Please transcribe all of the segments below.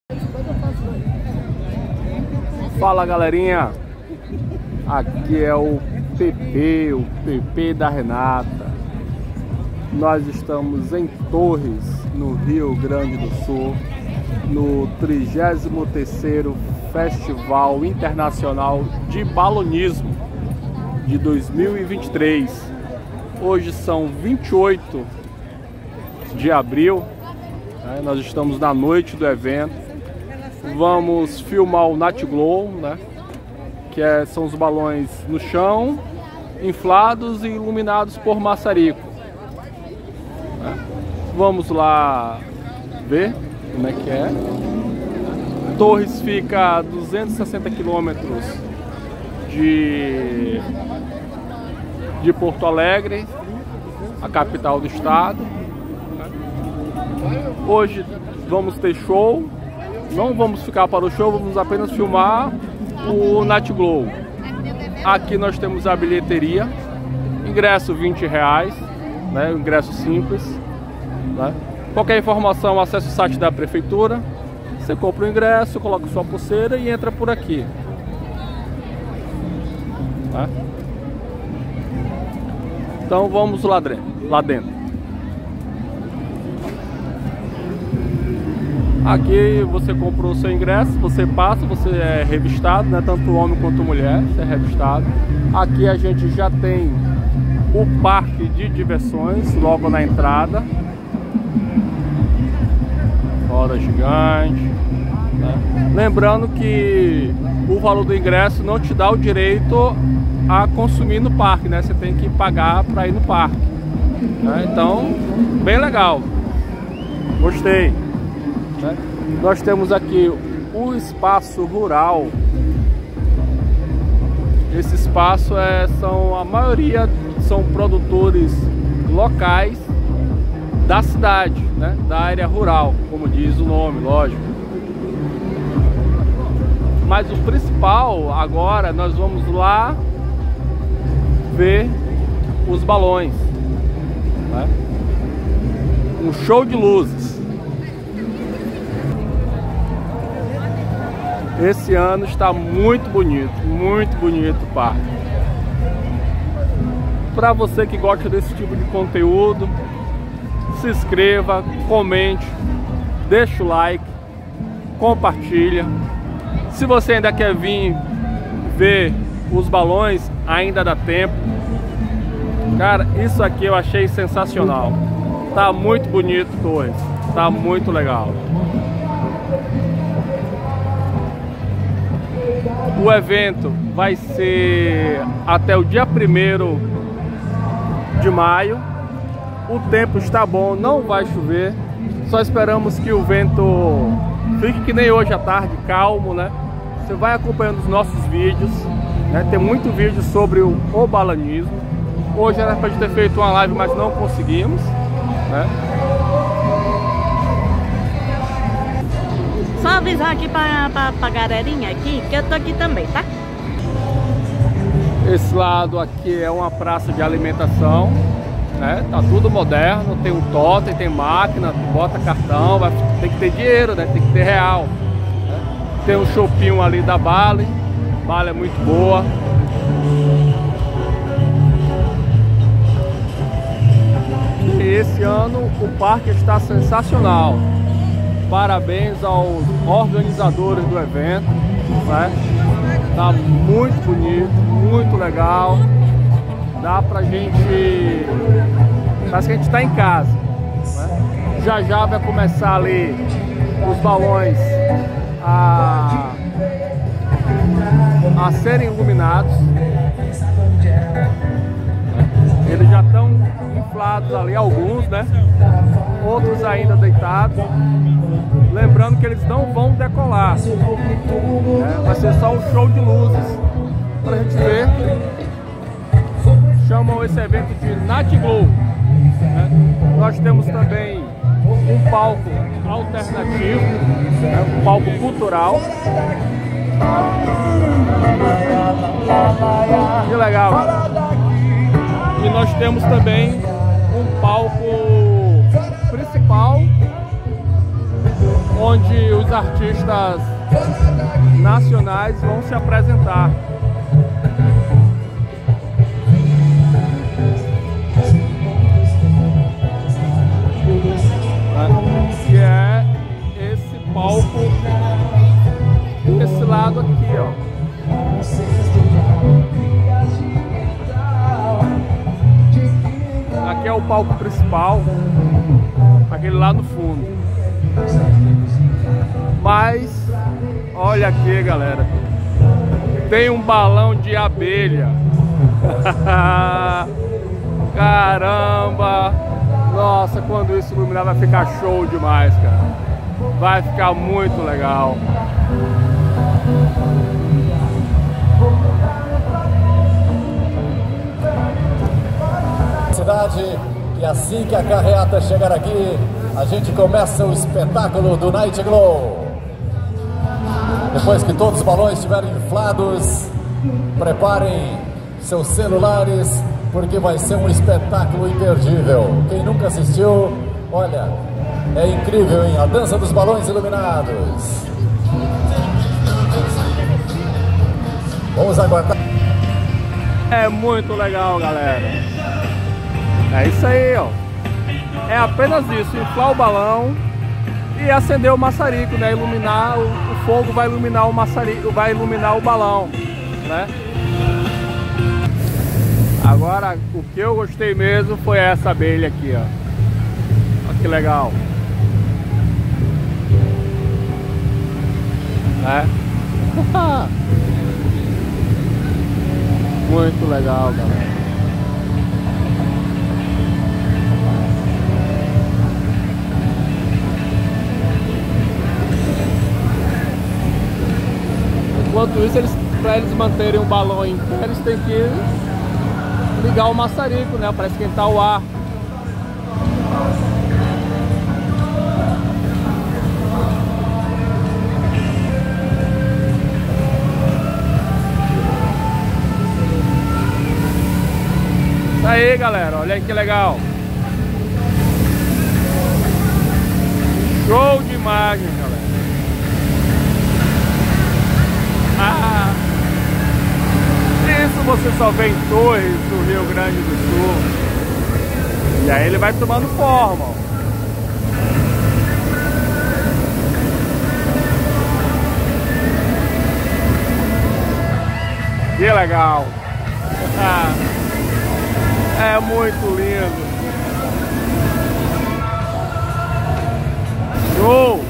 Fala galerinha, aqui é o PP da Renata. Nós estamos em Torres, no Rio Grande do Sul, no 33º Festival Internacional de Balonismo de 2023. Hoje são 28 de abril, né? Nós estamos na noite do evento. Vamos filmar o Night Glow, né? São os balões no chão, inflados e iluminados por maçarico. Vamos lá ver como é que é. Torres fica a 260 quilômetros de Porto Alegre, a capital do estado. Hoje vamos ter show. Não vamos ficar para o show, vamos apenas filmar o Night Glow. Aqui nós temos a bilheteria, ingresso R$20, né? Ingresso simples, né? Qualquer informação, acesse o site da prefeitura. Você compra o ingresso, coloca sua pulseira e entra por aqui, tá? Então vamos lá dentro. Aqui você comprou o seu ingresso, você passa, você é revistado, né? Tanto homem quanto mulher, você é revistado. Aqui a gente já tem o parque de diversões logo na entrada. Roda gigante, né? Lembrando que o valor do ingresso não te dá o direito a consumir no parque, né? Você tem que pagar para ir no parque, né? Então, bem legal. Gostei. Nós temos aqui o espaço rural. Esse espaço a maioria são produtores locais da cidade, né? Da área rural, como diz o nome, lógico. Mas o principal agora, nós vamos lá ver os balões, né? Um show de luzes. Esse ano está muito bonito o parque. Para você que gosta desse tipo de conteúdo, se inscreva, comente, deixa o like, compartilha. Se você ainda quer vir ver os balões, ainda dá tempo. Cara, isso aqui eu achei sensacional. Tá muito bonito, Torres. Tá muito legal. O evento vai ser até o dia 1º de maio. O tempo está bom, não vai chover. Só esperamos que o vento fique que nem hoje à tarde, calmo, né? Você vai acompanhando os nossos vídeos, né? Tem muito vídeo sobre o balonismo. Hoje era para ter feito uma live, mas não conseguimos, né? Só avisar aqui pra galerinha aqui que eu tô aqui também, tá? Esse lado aqui é uma praça de alimentação, né? Tá tudo moderno, tem um totem, tem máquina, bota cartão, tem que ter dinheiro, né? Tem que ter real, né? Tem um shopping ali da Bale. Bale é muito boa. E esse ano o parque está sensacional. Parabéns aos organizadores do evento, né? Tá muito bonito, muito legal. Dá pra gente... Parece que a gente tá em casa, né? Já vai começar ali os balões a serem iluminados. Eles já estão inflados ali, alguns, né? Outros ainda deitados. Lembrando que eles não vão decolar, né? Vai ser só um show de luzes pra gente ver. Chamam esse evento de Night Glow, né? Nós temos também um palco alternativo, né? Um palco cultural. Que legal! E nós temos também um palco principal onde os artistas nacionais vão se apresentar. Que é esse palco desse lado aqui, ó. Aqui é o palco principal, aquele lá no fundo. Mas olha aqui, galera, tem um balão de abelha. Caramba! Nossa, quando isso iluminar vai ficar show demais, cara. Vai ficar muito legal. Cidade, e assim que a carreata chegar aqui, a gente começa o espetáculo do Night Glow. Depois que todos os balões estiverem inflados, preparem seus celulares, porque vai ser um espetáculo imperdível. Quem nunca assistiu, olha, é incrível, hein? A dança dos balões iluminados. Vamos aguardar. É muito legal, galera. É isso aí, ó. É apenas isso, inflar o balão e acender o maçarico, né? Iluminar, o fogo vai iluminar o maçarico, vai iluminar o balão, né? Agora, o que eu gostei mesmo foi essa abelha aqui, ó. Olha que legal. É. Muito legal, galera. Enquanto isso, para eles manterem o balão em pé, eles têm que ligar o maçarico, né, para esquentar o ar. Isso aí, galera, olha aí que legal. Show de imagem, galera. Isso você só vê em Torres, do Rio Grande do Sul. E aí ele vai tomando forma, ó. Que legal. É muito lindo. Show!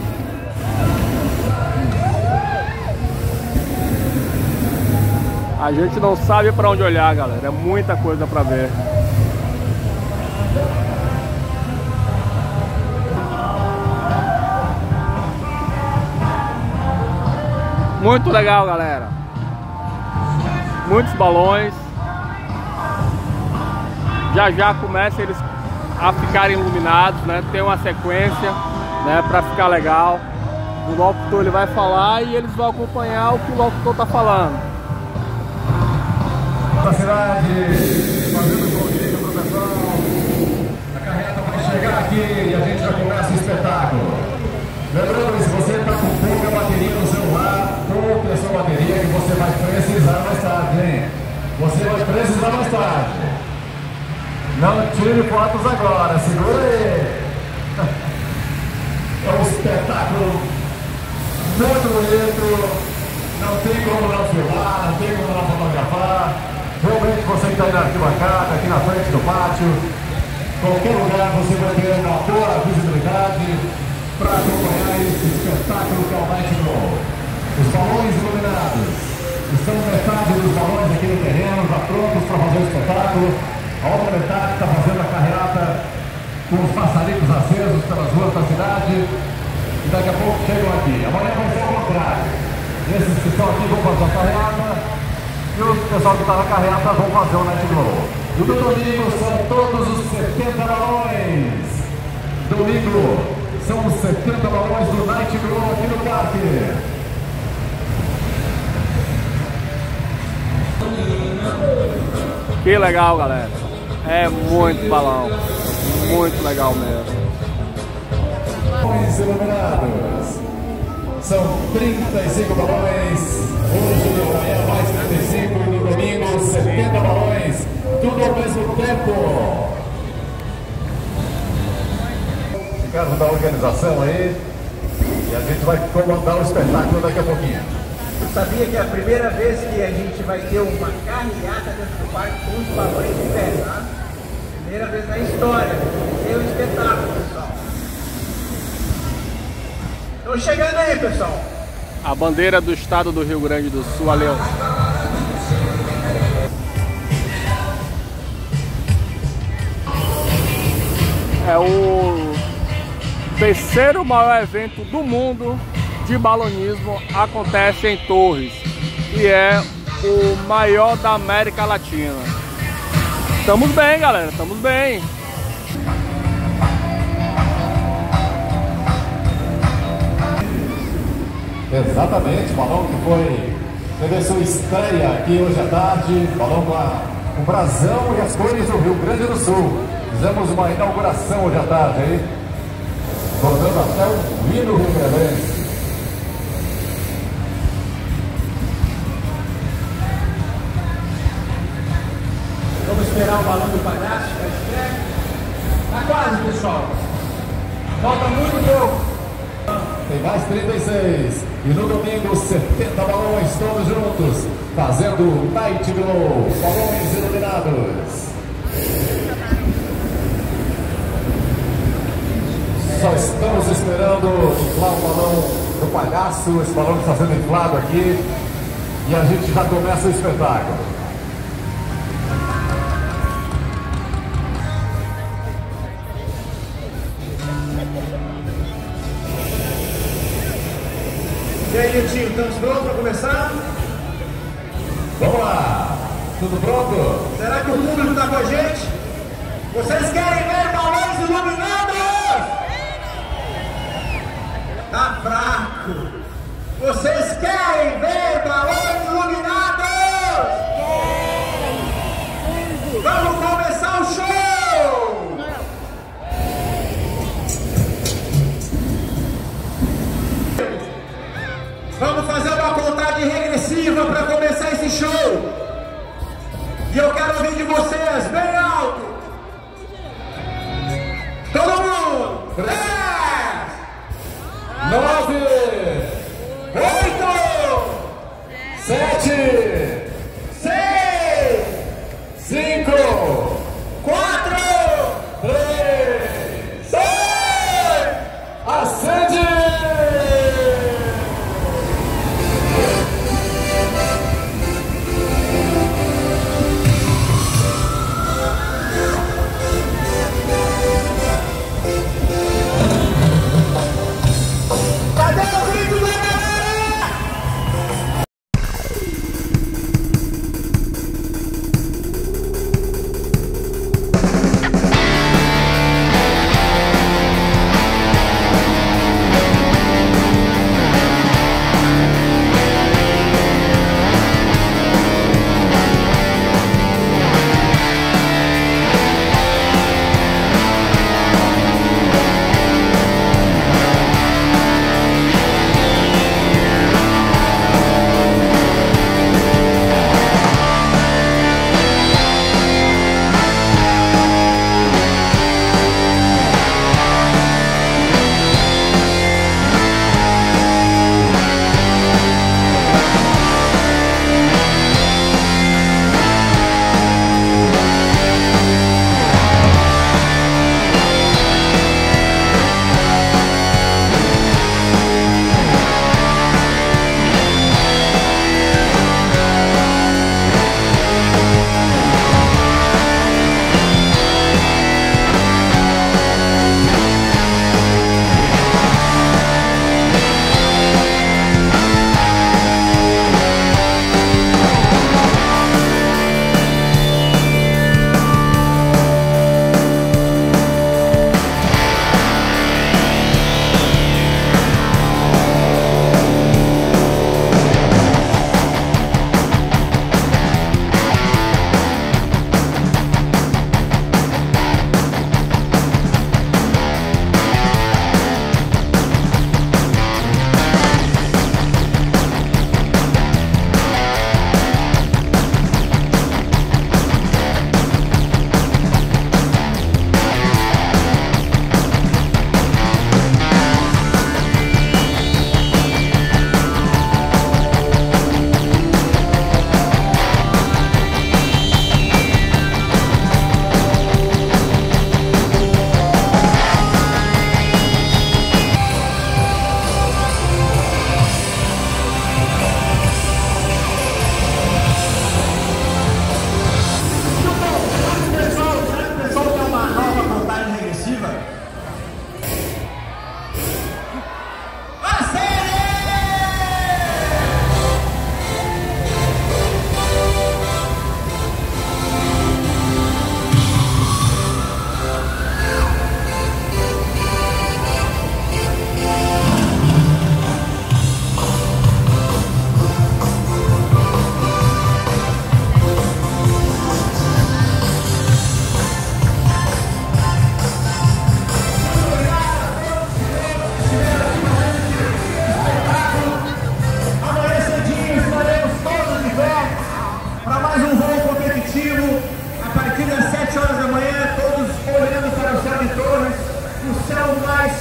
A gente não sabe para onde olhar, galera. É muita coisa para ver. Muito legal, galera. Muitos balões. Já já começa eles a ficarem iluminados, né? Tem uma sequência, né? Para ficar legal. O locutor ele vai falar e eles vão acompanhar o que o locutor tá falando. Da cidade, fazendo um convite pro pessoal. A carreta vai chegar aqui e a gente já começa o espetáculo. Lembrando, se você está com pouca bateria no celular, pouca essa bateria que você vai precisar mais tarde, hein? Você vai precisar mais tarde. Não tire fotos agora, segura aí. É um espetáculo muito bonito. Não tem como não filmar, não tem como não fotografar. Realmente você que está aí na arquibancada, aqui na frente do pátio, qualquer lugar você vai ter uma boa visibilidade para acompanhar esse espetáculo que é o Night Glow. Os balões iluminados. Estão metade dos balões aqui no terreno, já prontos para fazer o espetáculo. A outra metade está fazendo a carreata com os maçaricos acesos pelas ruas da cidade. E daqui a pouco chegam aqui. Amanhã vai ser o contrário. Esses que estão aqui vão fazer a carreata. E o pessoal que está na carreata vão fazer o Night Glow. E no domingo são todos os 70 balões. Domingo são os 70 balões do Night Glow aqui no parque. Que legal, galera. É muito balão. Muito legal mesmo. balões iluminados. São 35 balões. Hoje e amanhã mais 35 e no domingo 70 balões. Tudo ao mesmo tempo. Ricardo da organização aí. E a gente vai comandar o espetáculo daqui a pouquinho. Eu sabia que é a primeira vez que a gente vai ter uma carreata dentro do parque com os balões de pé, tá? Primeira vez na história. Tem um espetáculo, pessoal. Estão chegando aí, pessoal. A bandeira do estado do Rio Grande do Sul, ali, ó. É o terceiro maior evento do mundo de balonismo, acontece em Torres e é o maior da América Latina. Estamos bem, galera, estamos bem. Exatamente, balão que teve sua estreia aqui hoje à tarde, balão com o brasão e as cores do Rio Grande do Sul. Fizemos uma inauguração hoje à tarde aí, rodando até o hino rio-grandense. Vamos esperar o balão do palhaço para estreia. Tá quase, pessoal. Falta muito pouco. Tem mais 36. E no domingo 70 balões todos juntos, fazendo Night Glow, balões iluminados. Só estamos esperando inflar o balão do palhaço, esse balão está sendo inflado aqui e a gente já começa o espetáculo. E aí, tio, estamos prontos para começar? Vamos lá! Tudo pronto? Será que o público está com a gente? Vocês querem ver balões iluminados? Tá fraco! Vocês querem ver balões iluminados? Vamos começar o show! Vamos fazer uma contagem regressiva para começar esse show. E eu quero ouvir de vocês bem alto. Todo mundo! 10, 9, 8, 7, 6, 5, 4, 3, 2, acende! cadê o grito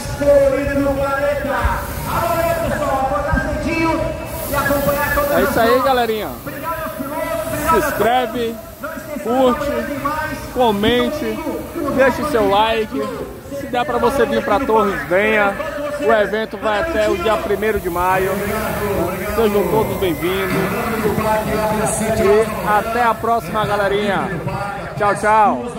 colorida no planeta. Amanhã, pessoal, acordar cedinho e acompanhar todas as É isso aí, galerinha. Obrigado aos pilotos, Se inscreve, curte, comente, deixe seu like. Se der para você vir para Torres, venha. O evento vai até o dia 1º de maio. Sejam todos bem-vindos. E até a próxima, galerinha. Tchau, tchau.